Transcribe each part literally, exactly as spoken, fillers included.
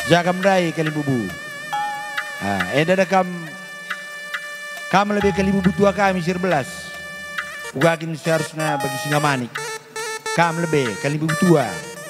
Jagam dai kalibubu. Ah, enda da kam kam lebih kalibubu tua kami sir belas. Ugakin seharusnya bagi Singamani. Kam lebih kalibubu tua.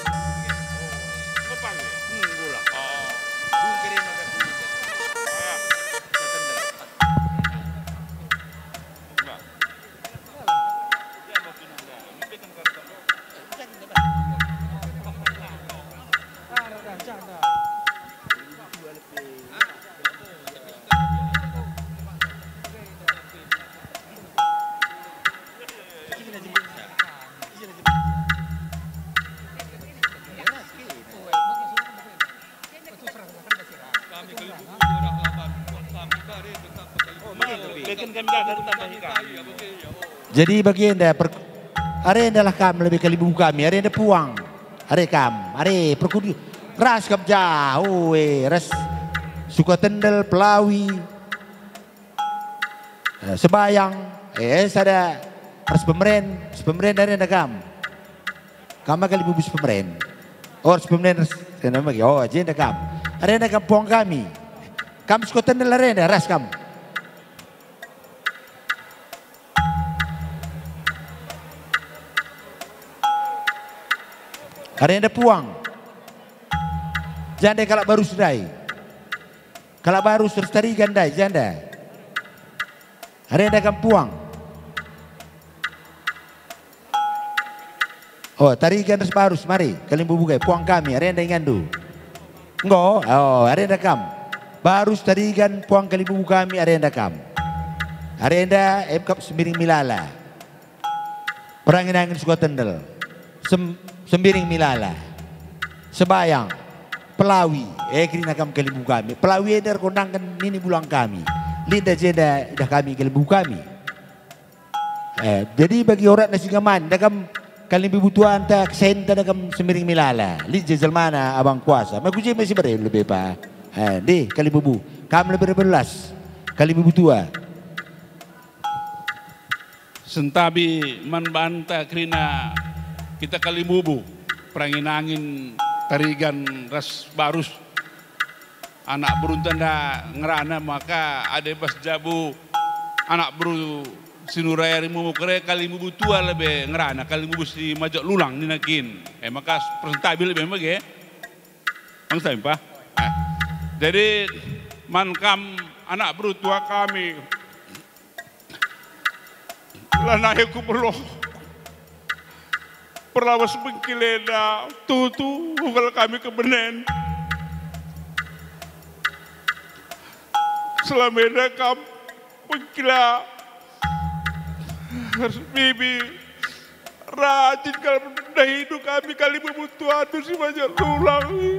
Jadi bagi anda, are adalah kam lebih kalibubu kami, are anda puang, are kam, are perkudu, ras kam jauh, eh, ras suka tendel, pelawi, eh, sebayang, eh sada ras pemeren, pemeren dari anda kam, kam kalibubu pemeren, or pemeren ras, nama bagi, oh aja anda kam, are anda kam puang kami, kam suka tendel are anda ras kam. Ada yang ada puang. Janda kalau baru sedai. Kalau baru serstari gandai janda. Ada yang ada puang. Oh tarikan res baru mari. Kalian bubukai puang kami. Ada yang ada ingandu. Enggak. Oh ada yang ada kam. Baru tarikan puang kalian bubu kami. Ada yang ada kam. Ada yang ada M K sembiring milala. Perangin angin suka tendel. Sem Sembiring milala, sebayang, pelawi, eh kini nakam kalibu kami, pelawi eder kondangkan nini bulang kami, lidah jeda dah kami kalibu kami. Eh, jadi bagi orang nasi gaman, nakam kalibu butuhan tak senta nakam sembiring milala, lidah jajal mana abang kuasa, makuji masih beri lebih pa, eh, di kalibu bu, kami lebih berbelas, kalibu butua. Sentabi manbanta krina kita kalibubu perangin angin tarigan ras barus anak beruntan dah ngerana maka ada pas jabu anak beru sinuraya rimu kere kalibubu tua lebih ngerana kalibubu si majak lulang ninakin eh maka presentabil lebih bagi bangsa pak eh. Jadi mankam anak beru tua kami lanaheku berloh perlawas bengkilena tutu ugal kami kebenen selamanya kam bengkila harus bibi rajin kalau dah hidup kami kali membutuhkan si banyak tulang.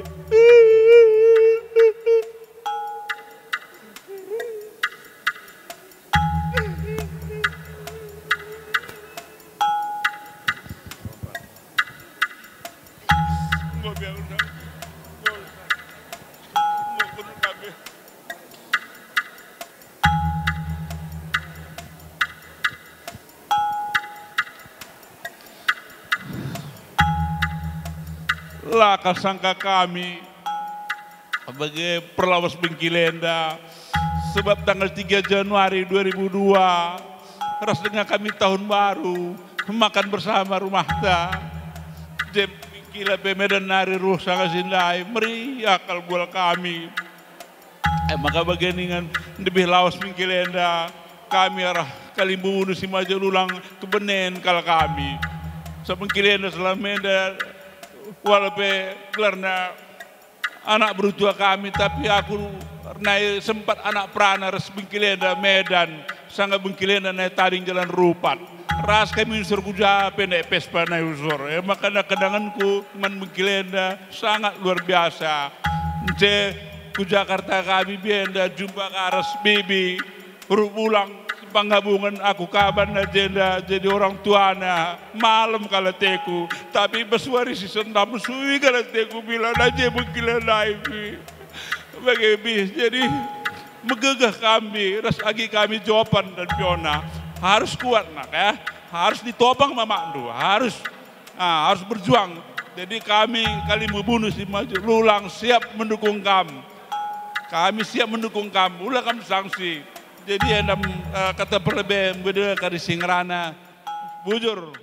Lah kasangka kami sebagai perlawas Bengkilenda sebab tanggal tiga Januari dua ribu dua ras dengan kami tahun baru makan bersama rumah ta jem Bengkila Medan nari ruh sangat sindai meriah kalbual kami eh maka bagian lebih lawas Bengkilenda kami arah kalimbu si majalulang kebenen kala kami so Bengkilenda selamanya walaupun karena anak bertua kami tapi aku naik sempat anak perana res Bengkilenda Medan sangat Bengkilenda naik taring jalan rupat ras kami unsur kuja pendek pespa naik usur eh maka kedanganku man Bengkilenda sangat luar biasa je ku Jakarta kami bienda jumpa ke aras bibi huruf ulang penggabungan aku kaban agenda jadi orang tuana malam kala teku tapi bersuari si sendam suwi kala teku bilang aja Bengkila lagi bagi jadi megegah kami ras agi kami jawaban dan Fiona harus kuat nak ya harus ditopang mama Andu harus nah, harus berjuang Jadi kami Kalimbubunu si maju lulang siap mendukung kamu. Kami siap mendukung kamu. Ulah kami sanksi. Jadi ada uh, kata perlebih beda kari singrana bujur.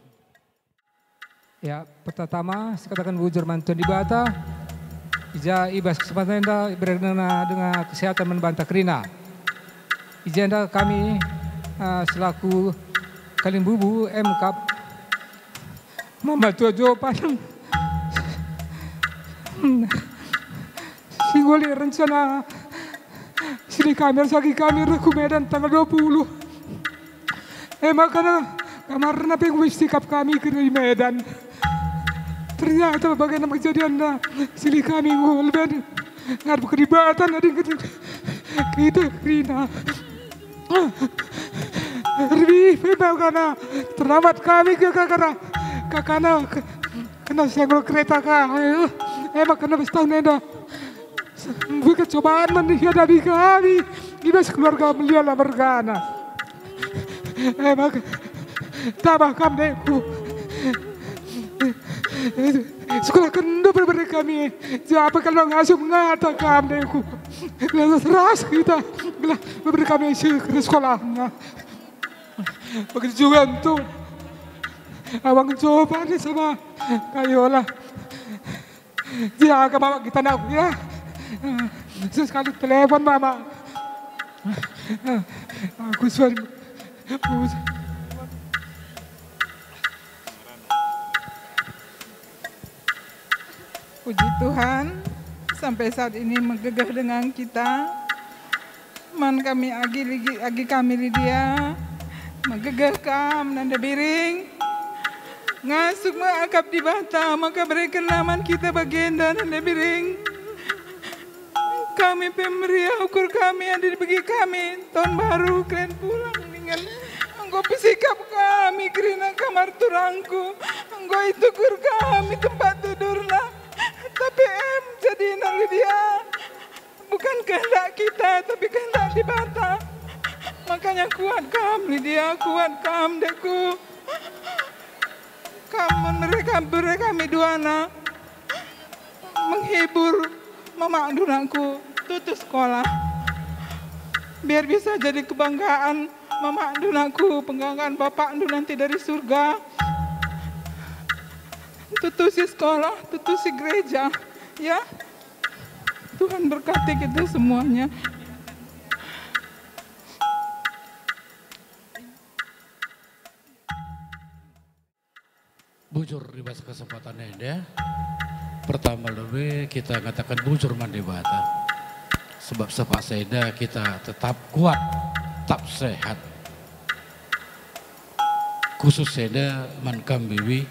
Ya, pertama saya katakan bujur mantuan di bata. Ija ibas kesempatan anda berkenaan dengan kesehatan membantah kerina. Ija anda kami uh, selaku Kalimbubu M K membantu jawaban singgoli rencana sini kami sagi kami reku Medan tanggal dua puluh. Eh makanya kamar napi sikap kami ke Medan. Ternyata bagaimana kejadian dah sini kami ngolben ngarep keribatan ada kita Rina. Lebih memang karena terlambat kami ke karena karena kena senggol kereta kami. Emang kena setahun enda. Bukan cobaan menghadapi kami. Ibas keluarga melihat bergana. Emang tabah kami ku. Sekolah kendo berbeda kami. Siapa kalau ngasuh ngata kami ku. Ras kita. Berbeda kami ke sekolahnya. Begitu juga untuk abang coba nih sama Kayola. Jaga mama kita nak ya. Sesekali telepon mama. Aku suara. Puji Tuhan, sampai saat ini menggegah dengan kita. Man kami agi agi kami Lydia, menggegah kam nanda biring. Ngasuk mengakap di bata, maka berikan laman kita bagenda nanda biring. Kami pemberi ukur kami ada di bagi kami. Tahun baru kalian pulang dengan engkau pisikap kami kerana kamar turangku. Engkau itu kur kami tempat tidurlah. Tapi em jadi Lydia bukan kehendak kita tapi kehendak di bata. Makanya kuat kam Lydia, kuat kam deku. Kamu mereka mereka kami dua anak menghibur mama andunaku tutup sekolah. Biar bisa jadi kebanggaan mama andunaku, kebanggaan bapak andu nanti dari surga. Tutusi sekolah, tutusi gereja, ya. Tuhan berkati kita semuanya. Bujur di masa kesempatan ini ya. Pertama lebih kita katakan bujur mandi bata. Sebab sepaseda kita tetap kuat, tetap sehat. Khusus seda mankam bibi.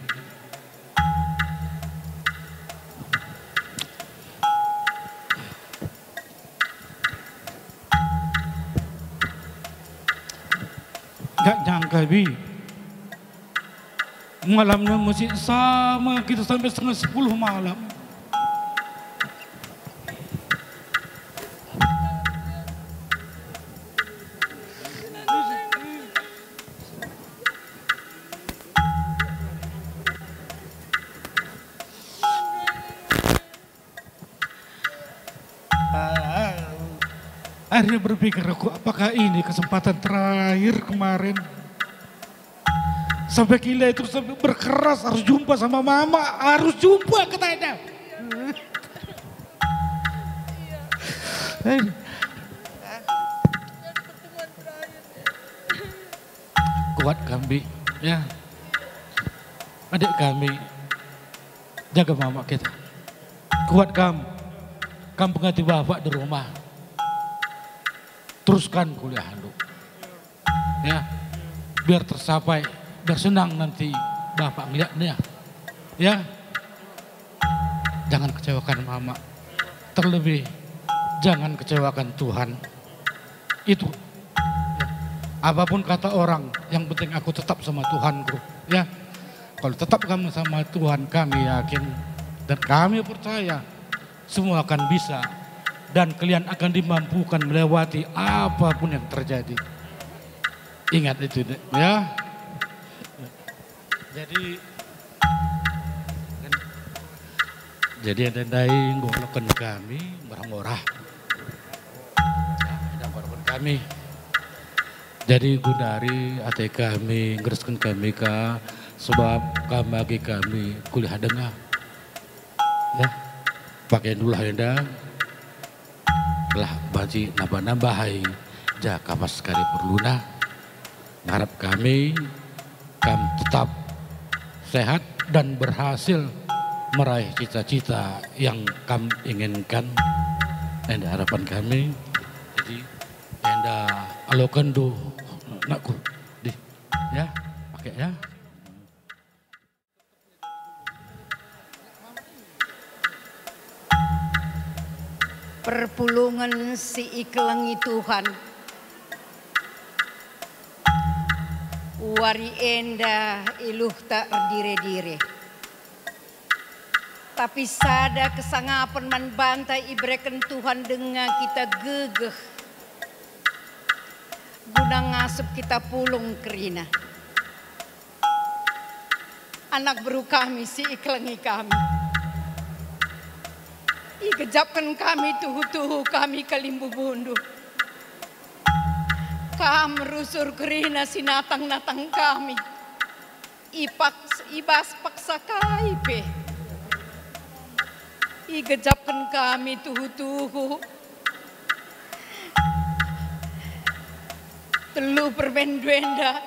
Gak nyangka bi malamnya masih sama kita sampai setengah sepuluh malam. Akhirnya berpikir aku, apakah ini kesempatan terakhir kemarin? Sampai gila itu sampai berkeras harus jumpa sama mama, harus jumpa katanya. Kuat kami, ya. Adik kami, jaga mama kita. Kuat kamu, kamu pengganti bapak di rumah. Teruskan kuliah lu, ya, biar tercapai, biar senang nanti bapak melihatnya, ya. Jangan kecewakan mama, terlebih jangan kecewakan Tuhan. Itu, ya. Apapun kata orang, yang penting aku tetap sama Tuhanku, ya. Kalau tetap kamu sama Tuhan, kami yakin dan kami percaya semua akan bisa. Dan kalian akan dimampukan melewati apapun yang terjadi. Ingat itu ya. Jadi Jadi ada dai ngolokan kami barang-barang. Ada barang kami. Jadi gundari ate kami ngereskan kami ka sebab kami bagi kami kuliah dengar. Ya, pakai dulu henda. Lah baji nambah-nambah hai jaka pas sekali perluna. Ngarap kami kami tetap sehat dan berhasil meraih cita-cita yang kami inginkan. Enda harapan kami. Jadi enda alokan do nakku di ya pakai ya. Perpulungan si iklangi Tuhan, wari enda iluh tak dire-dire. Tapi sada kesangapan man bantai ibreken Tuhan dengan kita gegeh. Guna ngasup kita pulung kerina. Anak beru kami si iklangi kami. Igejapkan kami tuhu-tuhu kami kalimbu bundu. Kam rusur kerina sinatang-natang kami. Ipaks ibas paksa kaipe. Igejapkan kami tuhu-tuhu. Telu perbenduenda.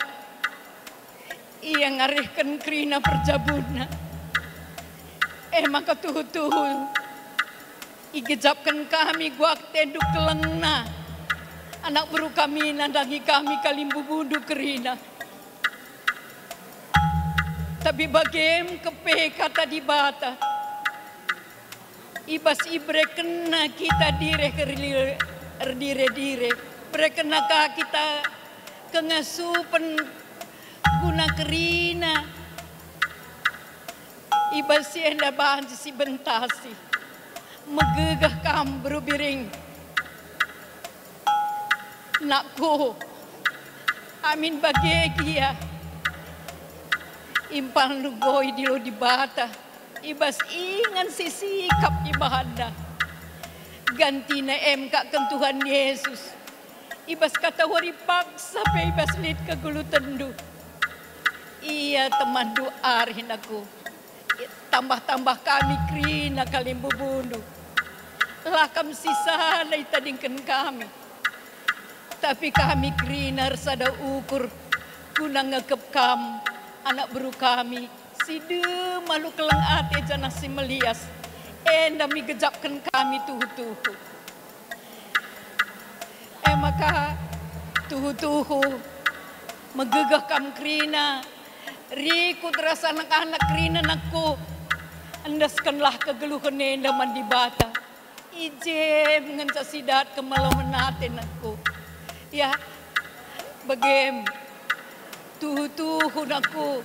Ia ngarihkan kerina perjabuna. Eh maka tuhu-tuhu. Igejapkan kami guak tenduk kelengna. Anak beru kami nandangi kami kalimbu bundu kerina. Tapi bagem kepe kata di bata. Ibas ibre kena kita dire erdire-dire. Bre kena ka kita kengasupan guna kerina. Ibas si enda bahan si bentasi. Megegah kam berubiring. Nakku, amin bagi ya. Impal nugoi dilo di bata. Ibas ingan si sikap ibahanda. Ganti na em kak kan Tuhan Yesus. Ibas kata wari paksa pe ibas lid ke gulu tendu. Iya teman doarin aku. Tambah-tambah kami krina kalimbu bundu. Lakam sisa lay tadingkan kami. Tapi kami krina sada ukur. Guna ngekep kam anak beru kami. Side malu kelang ate janah si melias. Enda mi gejapkan kami tuhu-tuhu. Eh maka tuhu-tuhu. Megegah kam krina. Rikut rasa anak-anak krina nakku. Andaskanlah kegeluhan enda mandi bata. Ije mengenca sidat kemalaman hati nakku. Ya, bagem. Tuhu-tuhu nakku.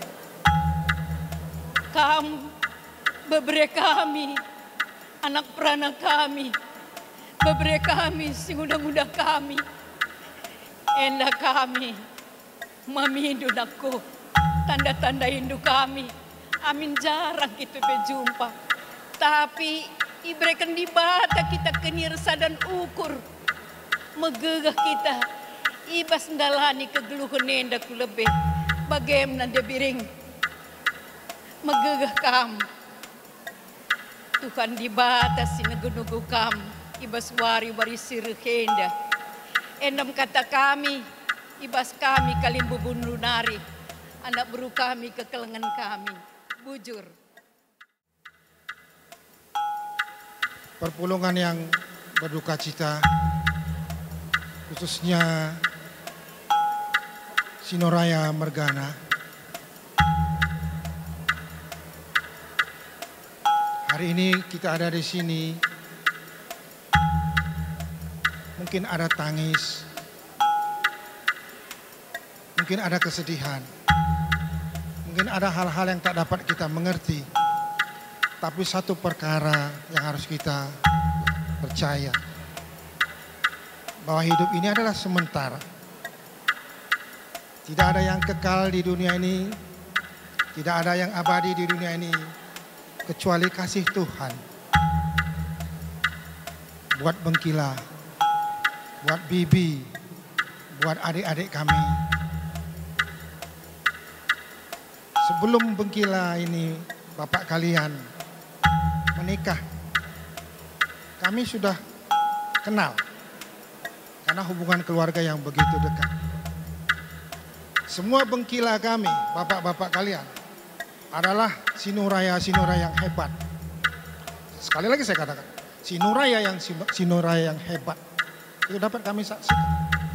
Kam bebre kami, anak peranak kami, bebre kami, singudah-ngudah kami, enda kami, mami hindu nakku, tanda-tanda hindu kami, amin jarang kita berjumpa, tapi ibrekan di bata kita kenirsa dan ukur, megegah kita, ibas ndalani kegeluhan enda ku lebih, bagaimana dia biring. Megegah kam. Tuhan di batas sinegunugu kam. Ibas wari-wari sirhenda. Endam kata kami. Ibas kami kalimbu bundu nari. Anak beru kami kekelengan kami. Bujur. Perpulungan yang berduka cita. Khususnya Sinoraya Mergana. Hari ini kita ada di sini, mungkin ada tangis, mungkin ada kesedihan, mungkin ada hal-hal yang tak dapat kita mengerti. Tapi satu perkara yang harus kita percaya, bahwa hidup ini adalah sementara. Tidak ada yang kekal di dunia ini, tidak ada yang abadi di dunia ini, kecuali kasih Tuhan. buat Bengkila, buat Bibi, buat adik-adik kami. Sebelum Bengkila ini bapak kalian menikah, kami sudah kenal karena hubungan keluarga yang begitu dekat. Semua Bengkila kami, bapak-bapak kalian adalah sinuraya-sinuraya yang hebat. Sekali lagi saya katakan, sinuraya yang sinuraya yang hebat. Itu dapat kami saksikan.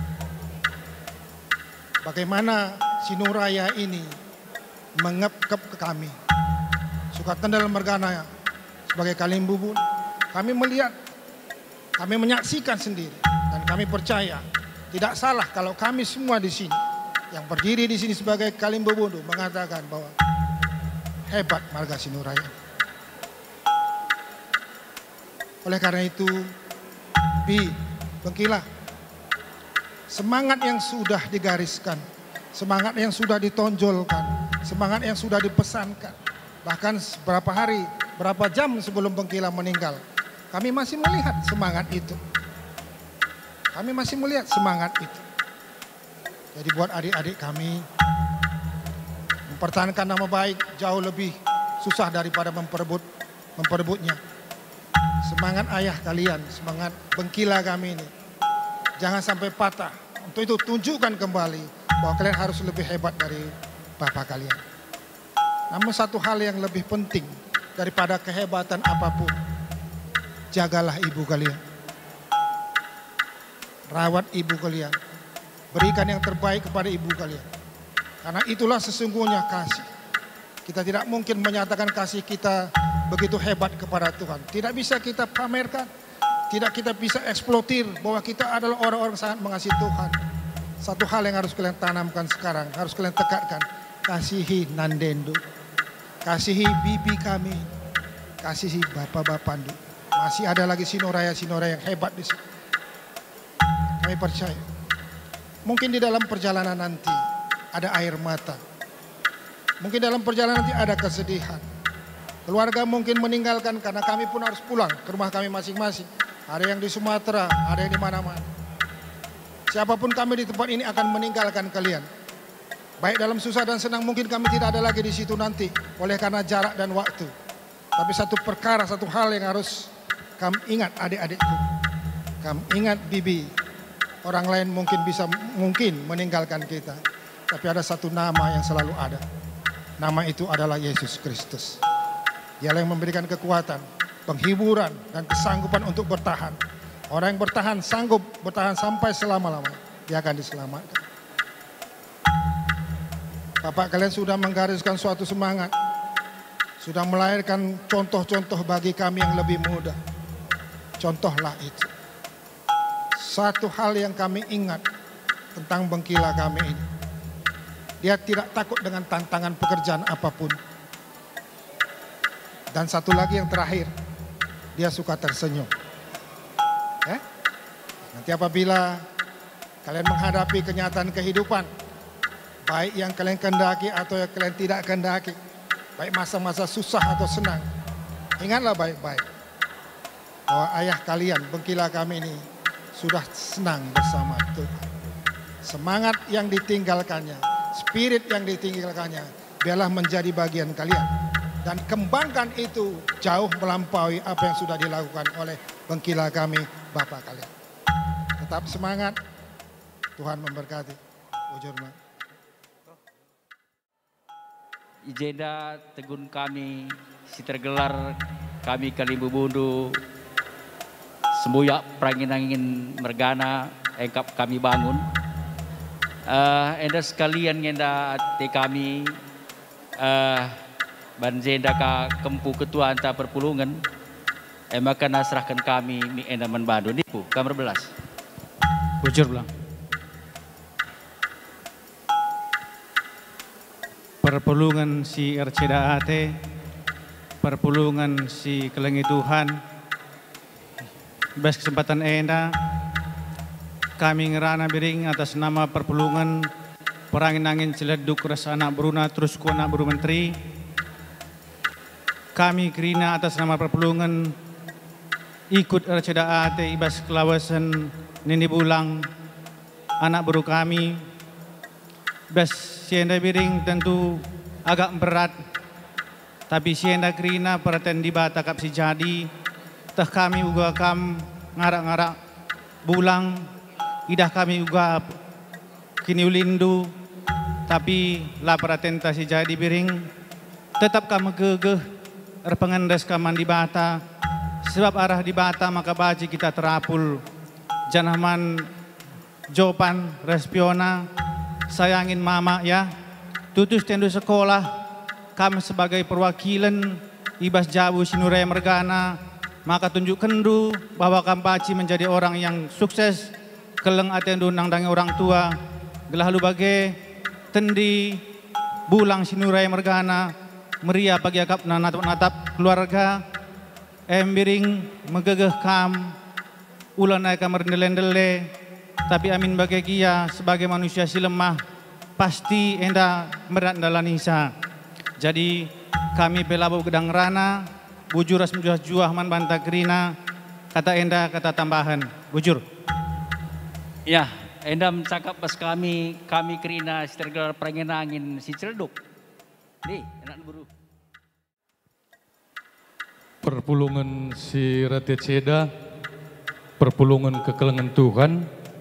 Bagaimana sinuraya ini mengep-kep ke kami. Suka Tendal Mergana sebagai Kalimbubun. Kami melihat, kami menyaksikan sendiri. Dan kami percaya tidak salah kalau kami semua di sini yang berdiri di sini sebagai Kalimbubun mengatakan bahwa hebat marga sinuraya. Oleh karena itu, Bi, Bengkila, semangat yang sudah digariskan, semangat yang sudah ditonjolkan, semangat yang sudah dipesankan, bahkan beberapa hari, berapa jam sebelum Bengkila meninggal, kami masih melihat semangat itu. Kami masih melihat semangat itu. Jadi buat adik-adik kami, mempertahankan nama baik jauh lebih susah daripada memperebut memperebutnya. Semangat ayah kalian, semangat Bengkila kami ini, jangan sampai patah. Untuk itu tunjukkan kembali bahwa kalian harus lebih hebat dari bapak kalian. Namun satu hal yang lebih penting daripada kehebatan apapun, jagalah ibu kalian. Rawat ibu kalian. Berikan yang terbaik kepada ibu kalian. Karena itulah sesungguhnya kasih. Kita tidak mungkin menyatakan kasih kita begitu hebat kepada Tuhan. Tidak bisa kita pamerkan. Tidak kita bisa eksploitir bahwa kita adalah orang-orang sangat mengasihi Tuhan. Satu hal yang harus kalian tanamkan sekarang, harus kalian tekatkan. Kasihi Nandendu. Kasihi bibi kami. Kasihi bapak-bapak Ndu. Masih ada lagi sinuraya-sinuraya yang hebat di sini. Kami percaya. Mungkin di dalam perjalanan nanti ada air mata. Mungkin dalam perjalanan nanti ada kesedihan. Keluarga mungkin meninggalkan karena kami pun harus pulang ke rumah kami masing-masing. Ada yang di Sumatera, ada yang di mana-mana. Siapapun kami di tempat ini akan meninggalkan kalian. Baik dalam susah dan senang mungkin kami tidak ada lagi di situ nanti. Oleh karena jarak dan waktu. Tapi satu perkara, satu hal yang harus kami ingat adik-adikku. Kami ingat bibi. Orang lain mungkin bisa mungkin meninggalkan kita. Tapi ada satu nama yang selalu ada. Nama itu adalah Yesus Kristus. Dialah yang memberikan kekuatan, penghiburan, dan kesanggupan untuk bertahan. Orang yang bertahan sanggup bertahan sampai selama-lamanya. Dia akan diselamatkan. Bapak kalian sudah menggariskan suatu semangat. Sudah melahirkan contoh-contoh bagi kami yang lebih muda. Contohlah itu. Satu hal yang kami ingat tentang Bengkila kami ini. Dia tidak takut dengan tantangan pekerjaan apapun. Dan satu lagi yang terakhir, dia suka tersenyum. Eh? Nanti apabila kalian menghadapi kenyataan kehidupan, baik yang kalian kehendaki atau yang kalian tidak kehendaki, baik masa-masa susah atau senang, ingatlah baik-baik bahwa ayah kalian, Bengkila kami ini, sudah senang bersama Tuhan. Semangat yang ditinggalkannya, spirit yang ditinggalkannya, biarlah menjadi bagian kalian. Dan kembangkan itu jauh melampaui apa yang sudah dilakukan oleh Bengkila kami, Bapak kalian. Tetap semangat, Tuhan memberkati. Ujurna. Ijenda tegun kami, si tergelar kami Kalimbubundu, sembuyak perangin-angin mergana, engkap kami bangun. Uh, enda sekalian enda te kami, uh, banjenda ka kempu ketua anta perpulungan, emaka nasrahkan kami mi enda menbandu nipu kamar belas. Bujur belang. Perpulungan si R C D A T, perpulungan si Kelengi Tuhan, bes kesempatan enda, kami ngerana biring atas nama perpulungan perangin angin Ciledug Rasa Anak Bruna terus ku Anak Buru Menteri. Kami kerina atas nama perpulungan ikut receda ate ibas kelawasan nini bulang anak baru kami. Bas sienda biring tentu agak berat, tapi sienda kerina perhatian di bata kap si jadi, teh kami uga kam ngarak-ngarak bulang, idah kami uga kini ulindu, tapi lah perhatian si jadi biring, tetap kami gegeh, erpengendes kaman di bata, sebab arah di bata maka baji kita terapul, janaman Jopan, Respiona, sayangin mama ya, tutus tendu sekolah, kami sebagai perwakilan ibas jabu Sinuraya Mergana, maka tunjuk kendu bahwa Kampaci menjadi orang yang sukses, keleng atendu nangdangi orang tua, gelah lu bagai tendi bulang Sinuraya Mergana, meriah bagi akap natap-natap keluarga, embiring megegeh kam, ulan naik kamar ndele-ndele, tapi amin bagi kia sebagai manusia si lemah pasti enda merat dalanisa. Jadi kami pelabu gedang rana bujuras menjuah juah man banta kerina kata enda kata tambahan bujur. Ya, enda mencakap pas kami kami kerina si tergelar perengenangin si celduk. Nih, enak buru. Perpulungan si Rate Ceda, perpulungan kekelengan Tuhan.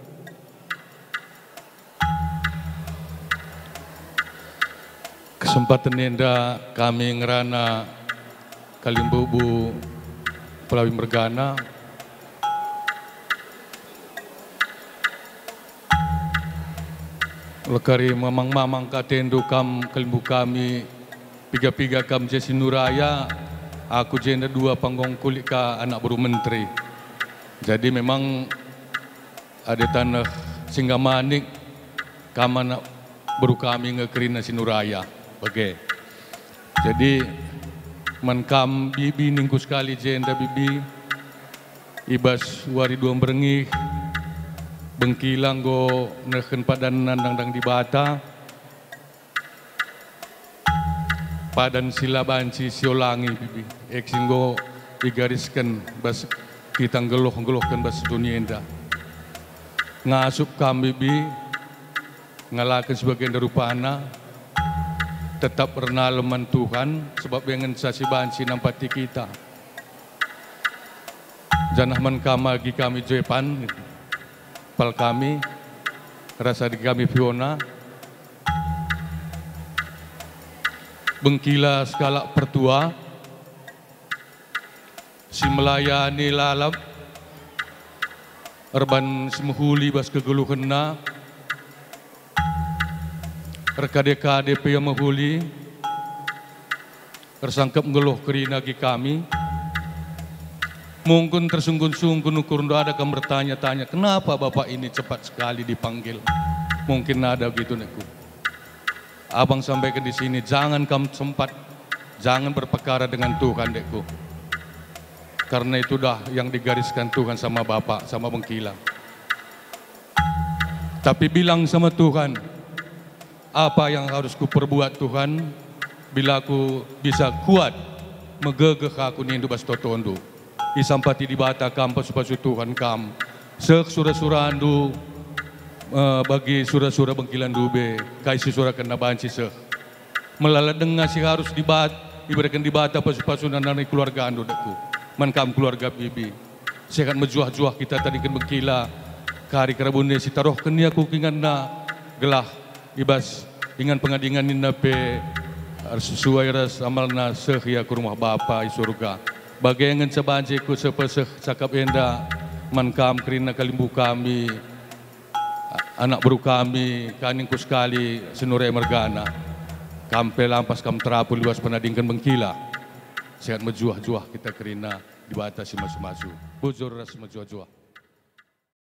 Kesempatan enda kami ngerana Kalimbubu Pelawi Mergana lekari mamang-mamang katendu kam Kalimbu kami piga-piga kam jesi Nuraya, aku jenda dua panggong kulit ka anak baru menteri. Jadi memang ada tanah singgah manik kam anak baru kami ngekerina Sinuraya. Oke, jadi menkam bibi ningku sekali jenda bibi ibas wari dua berengih bengkilang go neken padan nandang di bata padan sila banci siolangi bibi eksinggo digariskan bas kita geloh-gelohkan bas dunia indah ngasup kam bibi ngalakan sebagian darupana tetap bernaleman Tuhan sebab dengan sasi banci nampati kita janah man kama gi kami Jepan pal kami rasa di kami Fiona bengkila skala pertua si melayani lalap erban semuhuli bas kegeluhena Rekade-kade pe yang mahuli tersangkap ngeluh kerina gi kami mungkin tersunggun-sunggun ukur ada kam bertanya-tanya kenapa bapak ini cepat sekali dipanggil mungkin ada gitu neku abang sampaikan di sini jangan kamu sempat jangan berperkara dengan Tuhan dekku karena itu dah yang digariskan Tuhan sama bapak sama bengkila tapi bilang sama Tuhan apa yang harus kuperbuat Tuhan bila aku bisa kuat megegeh aku nindu bas totondu isampati di bata kam pasu-pasu Tuhan kam sek surah-surah andu uh, bagi surah-surah bengkilan dube kaisi surah kena banci sek melala dengar si harus dibat ibaratkan di bata pasu-pasu nanani keluarga andu deku man kam keluarga bibi sekat mejuah-juah kita tadi kan bengkila kari kerabunde si taruh keni aku kinganna gelah ibas dengan pengadingan nina pe sesuai ras amalna sehia ke rumah bapa di surga bagengan sebanci ku sepeseh cakap enda mankam kerina Kalimbu kami anak baru kami kaningku sekali Sinuraya Mergana kampe lampas kam terapul luas penadingkan bengkila sehat mejuah-juah kita kerina dibatasi masu-masu bujur ras mejuah-juah